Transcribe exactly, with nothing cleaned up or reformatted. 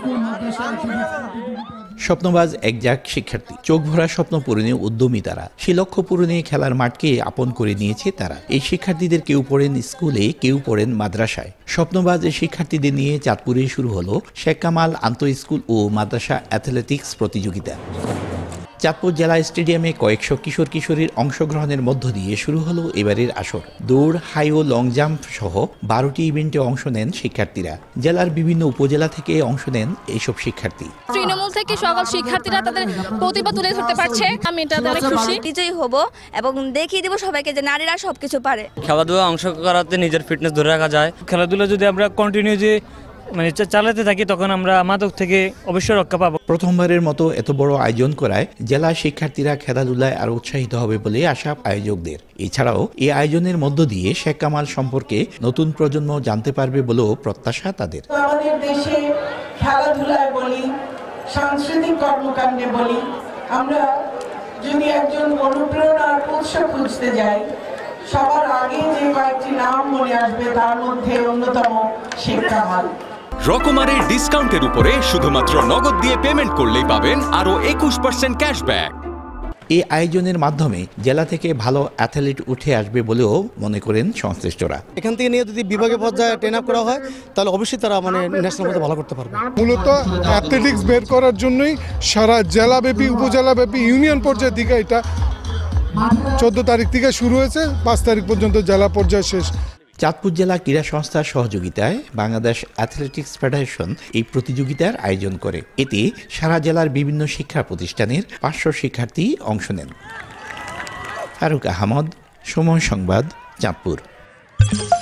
স্বপ্নবাজ একজাক শিক্ষার্থী, চোখ ভরা স্বপ্ন পূরণে উদ্যমী তারা। সে লক্ষ্য পূরণে খেলার মাঠকে আপন করে নিয়েছে তারা। এই শিক্ষার্থীদের কেউ পড়েন স্কুলে, কেউ পড়েন মাদ্রাসায়। স্বপ্নবাজ শিক্ষার্থীদের নিয়ে চাঁদপুরে শুরু হলো শেখ কামাল আন্তঃ স্কুল ও মাদ্রাসা অ্যাথলেটিক্স প্রতিযোগিতা। চাঁদপুর জেলা স্টেডিয়ামে কয়েকশো কিশোর কিশোরীর অংশগ্রহণের মধ্য দিয়ে শুরু হলো এবারের আসর। দৌড়, হাই ও লং জাম্প সহ বারোটি ইভেন্টে অংশ নেন শিক্ষার্থীরা। জেলার বিভিন্ন উপজেলা থেকে অংশ নেন এইসব শিক্ষার্থী। তৃণমূল থেকে সকল শিক্ষার্থীরা তাদের প্রতিভা তুলে ধরতে পারছে, আমি এটাতে অনেক খুশি। বিজয়ী হব এবং দেখিয়ে দেব সবাইকে যে নারীরা সবকিছু পারে। খেলাধুলা অংশ করাতে নিজের ফিটনেস ধরে রাখা যায়। খেলাধুলা যদি আমরা কন্টিনিউ যে মানে চালাতে থাকি তখন আমরা মাদক থেকে অবশ্যই রক্ষা পাবো। প্রথমবারের মতো এত বড় আয়োজন করায় জেলা শিক্ষার্থীরা খেলাধুলায় আরো উৎসাহিত হবে বলে আশা আয়োজকদের। এছাড়াও এই আয়োজনের মধ্য দিয়ে শেখ কামাল সম্পর্কে নতুন প্রজন্ম জানতে পারবে বলেও প্রত্যাশা তাদের। আমাদের দেশে খেলাধুলায় বলি, সাংস্কৃতিক কর্মকাণ্ডে বলি, আমরা যদি একজন অনুপ্রেরণার উৎস খুঁজতে যাই, সবার আগে যে কয়েকটি নাম মনে আসবে তার মধ্যে অন্যতম শেখ কামাল। রকমারের ডিসকাউন্টের উপরে শুধুমাত্র নগদ দিয়ে পেমেন্ট করলেই পাবেন আরো একুশ পার্সেন্ট ক্যাশব্যাক। এই আয়োজনের মাধ্যমে জেলা থেকে ভালো অ্যাথলিট উঠে আসবে বলেও মনে করেন সংশ্লিষ্টরা। এখান থেকে নিয়ে যদি বিভাগীয় পর্যায়ে ট্রেন আপ করা হয় তাহলে অবশ্যই তারা মানে ন্যাশনাল পর্যায়ে ভালো করতে পারবে। মূলত অ্যাথলেটিক্স বের করার জন্যই সারা জেলাব্যাপী, উপজেলাব্যাপী, ইউনিয়ন পর্যায়ের দিকে এটা চোদ্দ তারিখ থেকে শুরু হয়েছে, পাঁচ তারিখ পর্যন্ত জেলা পর্যায়ে শেষ। চাঁদপুর জেলা ক্রীড়া সংস্থার সহযোগিতায় বাংলাদেশ অ্যাথলেটিক্স ফেডারেশন এই প্রতিযোগিতার আয়োজন করে। এতে সারা জেলার বিভিন্ন শিক্ষা প্রতিষ্ঠানের পাঁচশো শিক্ষার্থী অংশ নেন। ফারুক আহমদ, সময় সংবাদ, চাঁদপুর।